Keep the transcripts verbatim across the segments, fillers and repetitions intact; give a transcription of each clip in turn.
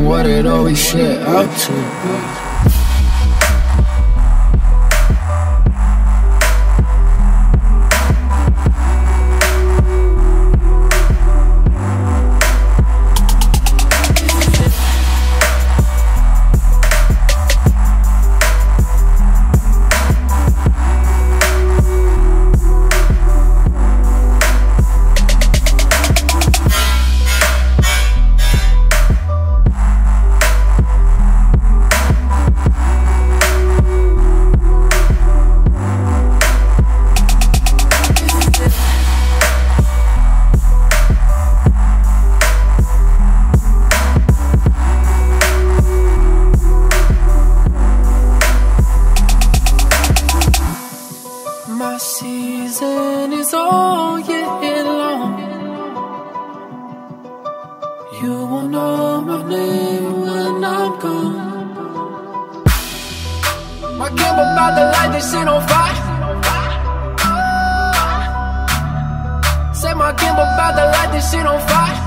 what it always set out to. My season is all year long. You will know my name when I'm gone. My game about to light this shit on fire. Say my game about to light this shit on fire.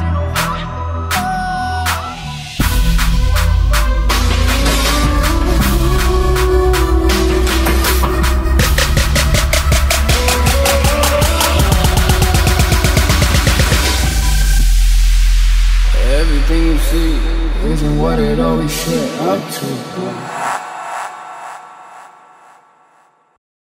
Everything you see isn't what it always set out to.